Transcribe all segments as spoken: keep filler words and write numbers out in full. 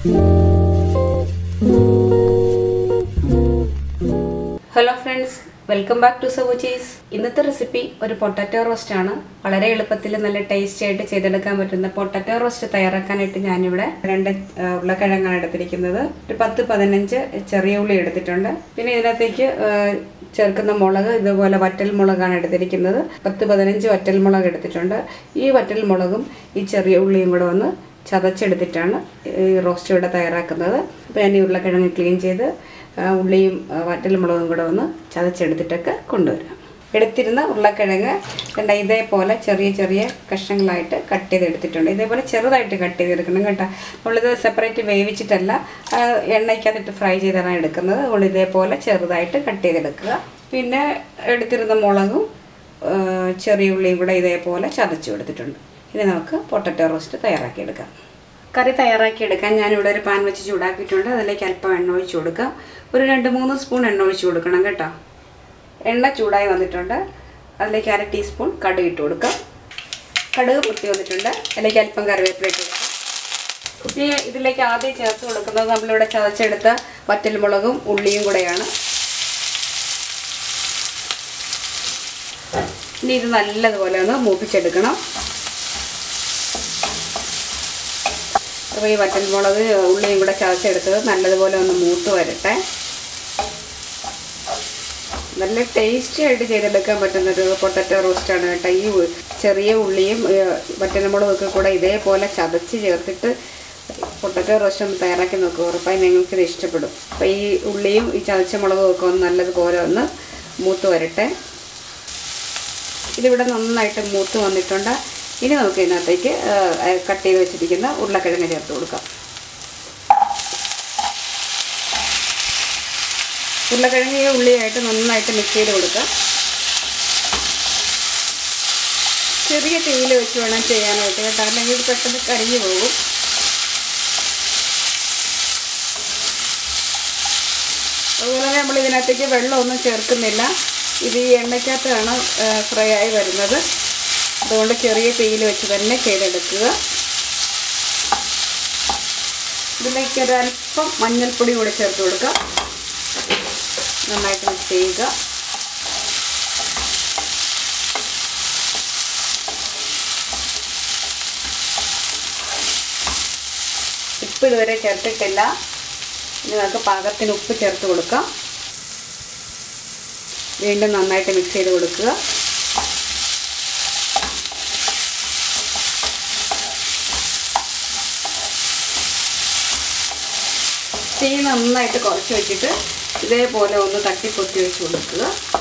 Hello friends, welcome back to Savuchis. ഇന്നത്തെ recipe ഒരു potato roast ആണ്. വളരെ എളുപ്പത്തിൽ നല്ല ടേസ്റ്റി ആയിട്ട് ചെയ്തെടുക്കാൻ പറ്റുന്ന പൊട്ടാറ്റോ റോസ്റ്റ് തയ്യാറാക്കാനായിട്ട് ഞാൻ ഇവിടെ രണ്ട് ഉരുളക്കിഴങ്ങാണ് എടുത്തിരിക്കുന്നത്. ഒരു പത്ത് പതിനഞ്ച് ചെറിയ ഉള്ളി എടുത്തിട്ടുണ്ട്. പിന്നെ ഇതിനകത്തേക്ക് ചേർക്കുന്ന മുളക് ഇതുപോലെ വറ്റൽ മുളകാണ് എടുത്തിരിക്കുന്നത്. പത്ത് പതിനഞ്ച് വറ്റൽ മുളക് എടുത്തിട്ടുണ്ട്. ഈ വറ്റൽ മുളകും ഈ ചെറിയ ഉള്ളിയും കൂടെ ഒന്ന് ചതച്ചെടുത്തിട്ടാണ് ഈ റോസ്റ്റ് ഇവിടെ തയ്യാറാക്കുന്നത്. അപ്പോൾ ഞാൻ ഈ ഉരുളക്കിഴങ്ങ് ക്ലീൻ ചെയ്ത് ഉള്ളിയും വറ്റൽ മുളകും കൂടെ ഒന്ന് ചതച്ചെടുത്തിട്ടൊക്കെ കൊണ്ടുവരാം. എടുത്തിരുന്ന ഉരുളക്കിഴങ്ങ് കണ്ട ഇതേപോലെ ചെറിയ ചെറിയ കഷ്ണങ്ങളായിട്ട് കട്ട് ചെയ്തെടുത്തിട്ടുണ്ട്. ഇതേപോലെ ചെറുതായിട്ട് കട്ട് ചെയ്തെടുക്കണം കേട്ടോ. നമ്മളിത് സെപ്പറേറ്റ് വേവിച്ചിട്ടല്ല എണ്ണയ്ക്കകത്തിട്ട് ഫ്രൈ ചെയ്താണ് എടുക്കുന്നത്. അതുകൊണ്ട് ഇതേപോലെ ചെറുതായിട്ട് കട്ട് ചെയ്തെടുക്കുക. പിന്നെ എടുത്തിരുന്ന മുളകും ചെറിയ ഉള്ളിയും കൂടെ ഇതേപോലെ ചതച്ചു എടുത്തിട്ടുണ്ട്. ഇനി നമുക്ക് പൊട്ടാറ്റോ റോസ്റ്റ് തയ്യാറാക്കിയെടുക്കാം. കറി തയ്യാറാക്കിയെടുക്കാൻ ഞാനിവിടെ ഒരു പാൻ വെച്ച് ചൂടാക്കിയിട്ടുണ്ട്. അതിലേക്ക് അല്പം എണ്ണ ഒഴിച്ച് കൊടുക്കാം. ഒരു രണ്ട് മൂന്ന് സ്പൂൺ എണ്ണ ഒഴിച്ച് കൊടുക്കണം കേട്ടോ. എണ്ണ ചൂടായി വന്നിട്ടുണ്ട്. അതിലേക്ക് അര ടീസ്പൂൺ കടുക് ഇട്ട് കൊടുക്കാം. കടുക് പൊട്ടി വന്നിട്ടുണ്ട്. അതിലേക്ക് അല്പം കറിവേപ്പില ഇട്ട് കൊടുക്കാം. ഇനി ഇതിലേക്ക് ആദ്യം ചേർത്ത് കൊടുക്കുന്നത് നമ്മളിവിടെ ചതച്ചെടുത്ത വറ്റൽമുളകും ഉള്ളിയും കൂടെയാണ്. ഇനി ഇത് നല്ലതുപോലെ ഒന്ന് മൂപ്പിച്ചെടുക്കണം. അപ്പോൾ ഈ വറ്റൽമുളക് ഉള്ളിയും കൂടെ ചതച്ചെടുത്തത് നല്ലതുപോലെ ഒന്ന് മൂത്ത് വരട്ടെ. നല്ല ടേസ്റ്റി ആയിട്ട് ചെയ്തെടുക്കാൻ പറ്റുന്നൊരു പൊട്ടാറ്റോ റോസ്റ്റാണ് കേട്ടോ. ഈ ചെറിയ ഉള്ളിയും വറ്റൽമുളകൊക്കെ കൂടെ ഇതേപോലെ ചതച്ച് ചേർത്തിട്ട് പൊട്ടാറ്റോ റോസ്റ്റ് ഒന്ന് തയ്യാറാക്കി നോക്കുക. ഉറപ്പായി നിങ്ങൾക്കിത് ഇഷ്ടപ്പെടും. അപ്പോൾ ഈ ഉള്ളിയും ഈ ചതച്ച മുളകും ഒക്കെ ഒന്ന് നല്ലതുപോലെ ഒന്ന് മൂത്ത് വരട്ടെ. ഇതിവിടെ നന്നായിട്ട് മൂത്ത് വന്നിട്ടുണ്ട്. ഇനി നമുക്ക് ഇതിനകത്തേക്ക് കട്ട് ചെയ്ത് വെച്ചിരിക്കുന്ന ഉരുളക്കിഴങ്ങ് ചേർത്ത് കൊടുക്കാം. ഉരുളക്കിഴങ്ങ് ഈ ഉള്ളിയായിട്ട് നന്നായിട്ട് മിക്സ് ചെയ്ത് കൊടുക്കാം. ചെറിയ തീയിൽ വെച്ച് വേണം ചെയ്യാനായിട്ട് കേട്ടോ, അല്ലെങ്കിൽ ഇത് പെട്ടെന്ന് കരിഞ്ഞു പോകും. അതുപോലെ തന്നെ നമ്മൾ ഇതിനകത്തേക്ക് വെള്ളമൊന്നും ചേർക്കുന്നില്ല. ഇത് ഈ എണ്ണയ്ക്കകത്താണ് ഫ്രൈ ആയി വരുന്നത്. അതുകൊണ്ട് ചെറിയ തീയിൽ വെച്ച് തന്നെ ചെയ്തെടുക്കുക. ഇതിലേക്ക് ഒരല്പം മഞ്ഞൾപ്പൊടി കൂടെ ചേർത്ത് കൊടുക്കുക. നന്നായിട്ട് മിക്സ് ചെയ്യുക. ഉപ്പ് ഇതുവരെ ചേർത്തിട്ടില്ല. ഇനി നമുക്ക് പാകത്തിന് ഉപ്പ് ചേർത്ത് കൊടുക്കാം. വീണ്ടും നന്നായിട്ട് മിക്സ് ചെയ്ത് കൊടുക്കുക. തീ നന്നായിട്ട് കുറച്ച് വെച്ചിട്ട് ഇതേപോലെ ഒന്ന് തട്ടിപ്പൊത്തി വെച്ച് കൊടുക്കുക.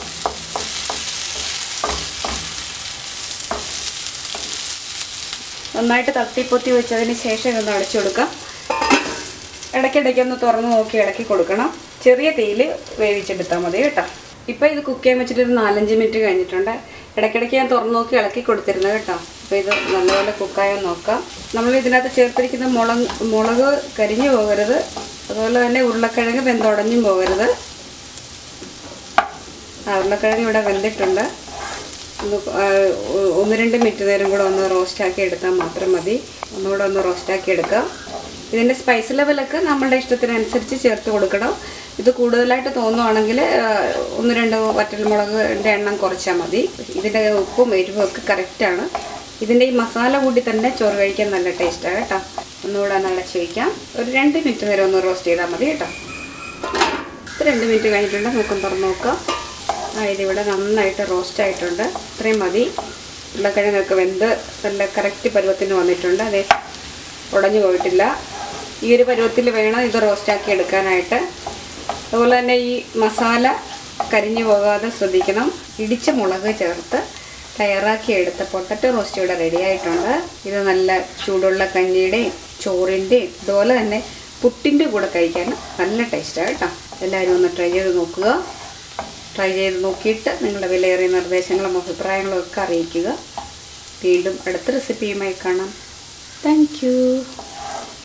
നന്നായിട്ട് തട്ടിപ്പൊത്തി വെച്ചതിന് ശേഷം ഒന്ന് അടച്ചു കൊടുക്കാം. ഇടയ്ക്കിടയ്ക്ക് ഒന്ന് തുറന്ന് നോക്കി ഇളക്കി കൊടുക്കണം. ചെറിയ തീയിൽ വേവിച്ചെടുത്താൽ മതി കേട്ടോ. ഇപ്പോൾ ഇത് കുക്ക് ചെയ്യാൻ വെച്ചിട്ട് ഒരു നാലഞ്ച് മിനിറ്റ് കഴിഞ്ഞിട്ടുണ്ട്. ഇടയ്ക്കിടയ്ക്ക് ഞാൻ തുറന്ന് നോക്കി ഇളക്കി കൊടുത്തിരുന്നത് കേട്ടോ. അപ്പോൾ ഇത് നല്ലപോലെ കുക്കായോ നോക്കാം. നമ്മൾ ഇതിനകത്ത് ചേർത്തിരിക്കുന്ന മുളക് മുളക് കരിഞ്ഞു പോകരുത്. അതുപോലെ തന്നെ ഉരുളക്കിഴങ്ങ് വെന്തുടഞ്ഞും പോകരുത്. ആ ഉരുളക്കിഴങ്ങ് ഇവിടെ വെന്തിട്ടുണ്ട്. ഒന്ന് ഒന്ന് രണ്ട് മിനിറ്റ് നേരം കൂടെ ഒന്ന് റോസ്റ്റാക്കി എടുത്താൽ മാത്രം മതി. ഒന്നുകൂടെ ഒന്ന് റോസ്റ്റാക്കി എടുക്കാം. ഇതിൻ്റെ സ്പൈസ് ലെവലൊക്കെ നമ്മളുടെ ഇഷ്ടത്തിനനുസരിച്ച് ചേർത്ത് കൊടുക്കണം. ഇത് കൂടുതലായിട്ട് തോന്നുവാണെങ്കിൽ ഒന്ന് രണ്ട് വറ്റൽമുളകിൻ്റെ എണ്ണം കുറച്ചാൽ മതി. ഇതിൻ്റെ ഉപ്പും എരിവും ഒക്കെ കറക്റ്റാണ്. ഇതിൻ്റെ ഈ മസാല കൂടി തന്നെ ചോറ് കഴിക്കാൻ നല്ല ടേസ്റ്റാണ് കേട്ടോ. ഒന്നുകൂടെ ഒന്ന് അടച്ച് വയ്ക്കാം. ഒരു രണ്ട് മിനിറ്റ് നേരം ഒന്ന് റോസ്റ്റ് ചെയ്താൽ മതി കേട്ടോ. ഇപ്പോൾ രണ്ട് മിനിറ്റ് കഴിഞ്ഞിട്ടുണ്ട്. നമുക്ക് തുറന്ന് നോക്കാം. ആ ഇതിവിടെ നന്നായിട്ട് റോസ്റ്റ് ആയിട്ടുണ്ട്. ഇത്രയും മതി. ഉരുളക്കിഴങ്ങൊക്കെ വെന്ത് നല്ല കറക്റ്റ് പരുവത്തിന് വന്നിട്ടുണ്ട്. അതേ ഉടഞ്ഞു പോയിട്ടില്ല. ഈ ഒരു പരുവത്തിൽ വേണം ഇത് റോസ്റ്റാക്കി എടുക്കാനായിട്ട്. അതുപോലെ തന്നെ ഈ മസാല കരിഞ്ഞു പോകാതെ ശ്രദ്ധിക്കണം. ഇടിച്ച മുളക് ചേർത്ത് തയ്യാറാക്കി എടുത്ത പൊട്ടാറ്റോ റോസ്റ്റ് ഇവിടെ റെഡി ആയിട്ടുണ്ട്. ഇത് നല്ല ചൂടുള്ള കഞ്ഞിയുടെയും ചോറിൻ്റെയും അതുപോലെ തന്നെ പുട്ടിൻ്റെ കൂടെ കഴിക്കാൻ നല്ല ടേസ്റ്റാണ് കേട്ടോ. എല്ലാവരും ഒന്ന് ട്രൈ ചെയ്ത് നോക്കുക. ട്രൈ ചെയ്ത് നോക്കിയിട്ട് നിങ്ങളുടെ വിലയേറിയ നിർദ്ദേശങ്ങളും അഭിപ്രായങ്ങളും ഒക്കെ അറിയിക്കുക. വീണ്ടും അടുത്ത റെസിപ്പിയുമായി കാണാം. Thank U.